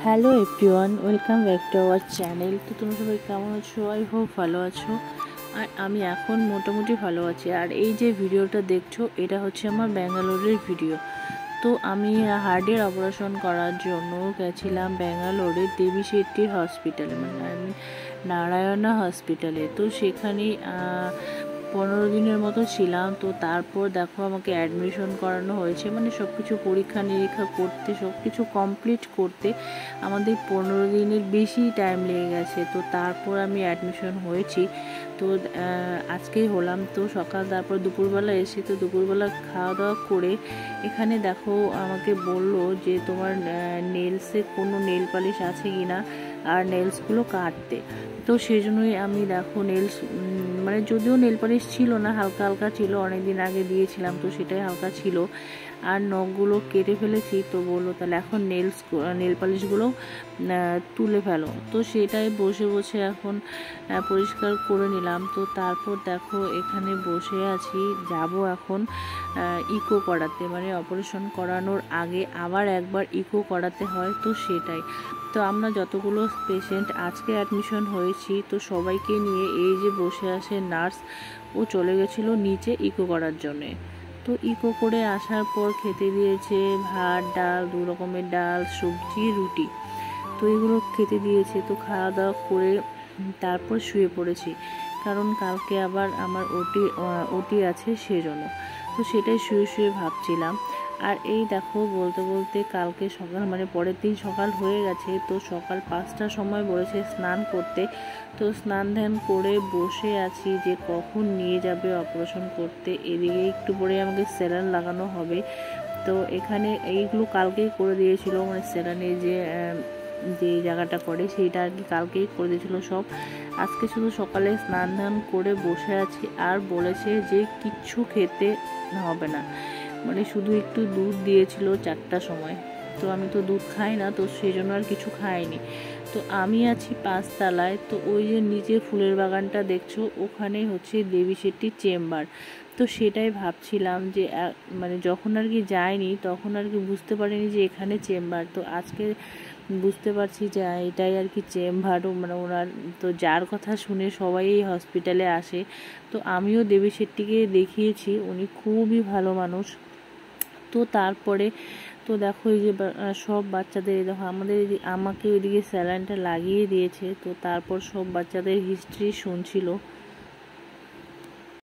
Hello everyone, welcome back to our channel. তো তোমরা সবাই কেমন আছো? আই হোপ ভালো আছো। আর আমি এখন মোটামুটি ভালো আছি। আর এই যে ভিডিওটা দেখছো, এটা হচ্ছে আমার ব্যাঙ্গালোরের ভিডিও। তো আমি হার্টের অপারেশন করার জন্য গেছিলাম ব্যাঙ্গালোরে দেবী শেট্টির হসপিটালে, মানে আমি নারায়ণা হসপিটালে। তো সেখানে 15 দিনের মতো ছিলাম। তো তারপর দেখো আমাকে অ্যাডমিশন করানো হয়েছে, মানে সব কিছু পরীক্ষা নিরীক্ষা করতে, সব কিছু কমপ্লিট করতে আমাদের 15 দিনের বেশি টাইম লেগে গেছে। তো তারপর আমি অ্যাডমিশন হয়েছি। তো আজকেই হলাম। তো সকাল তারপর দুপুরবেলা এসে, তো দুপুরবেলা খাওয়া দাওয়া করে এখানে দেখো আমাকে বললো যে তোমার নেলসে কোনো নেল পালিশ আছে কি না, আর নেলসগুলো কাটতে। তো সেই জন্যই আমি দেখো নেলস, মানে যদিও নেল পালিশ ছিল না, হালকা হালকা ছিল, অনেকদিন আগে দিয়েছিলাম, তো সেটাই হালকা ছিল, আর নখগুলো কেটে ফেলেছি। তো বললো তাহলে এখন নেল পালিশগুলো তুলে ফেলো। তো সেটাই বসে বসে এখন পরিষ্কার করে নিলাম। তো তারপর দেখো এখানে বসে আছি, যাব এখন ইকো করাতে, মানে অপারেশন করানোর আগে আবার একবার ইকো করাতে হয়। তো সেটাই। তো আমরা যতগুলো পেশেন্ট আজকে অ্যাডমিশন হয়েছি, তো সবাইকে নিয়ে এই যে বসে আসে নার্স, ও চলে গেছিলো নিচে ইকো করার জন্যে। তো ইকো করে আসার পর খেতে দিয়েছে ভাত, ডাল, 2 রকমের ডাল, সবজি, রুটি। তো এগুলো খেতে দিয়েছে। তো খাওয়া দাওয়া করে তারপর শুয়ে পড়েছি, কারণ কালকে আবার আমার ওটি আছে সেজন্য। তো সেটাই শুয়ে শুয়ে ভাবছিলাম। আর এই দেখো বলতে বলতে কালকে সকাল, মানে পরের দিন সকাল হয়ে গেছে। তো সকাল 5টার সময় বলেছে স্নান করতে। তো স্নান ধ্যান করে বসে আছি যে কখন নিয়ে যাবে অপারেশন করতে। এদিকে একটু পরে আমাকে স্যালাইন লাগানো হবে। তো এখানে এইগুলো কালকেই করে দিয়েছিল, মানে স্যালাইনের যে জায়গাটা করে সেইটা আর কি কালকেই করে দিয়েছিল সব। আজকে শুধু সকালে স্নান ধান করে বসে আছি। আর বলেছে যে কিচ্ছু খেতে হবে না, মানে শুধু একটু দুধ দিয়েছিল 4টার সময়। তো আমি তো দুধ খাই না, তো সেই জন্য আর কিছু খাইনি। তো আমি আছি 5 তলায়। তো ওই যে নিচে ফুলের বাগানটা দেখছো, ওখানে হচ্ছে দেবী শেট্টির চেম্বার। তো সেটাই ভাবছিলাম যে মানে যখন আর কি যাইনি তখন আর কি বুঝতে পারিনি যে এখানে চেম্বার। তো আজকে বুঝতে পারছি যে এটাই আর কি চেম্বারও, মানে ওনার তো যার কথা শুনে সবাই এই হসপিটালে আসে। তো আমিও দেবী শেট্টিকে দেখিয়েছি, উনি খুবই ভালো মানুষ। তো তারপরে তো দেখো এই যে সব বাচ্চাদের, দেখো আমাকে ওইদিকে স্যালাইনটা লাগিয়ে দিয়েছে। তো তারপর সব বাচ্চাদের হিস্ট্রি শুনছিল।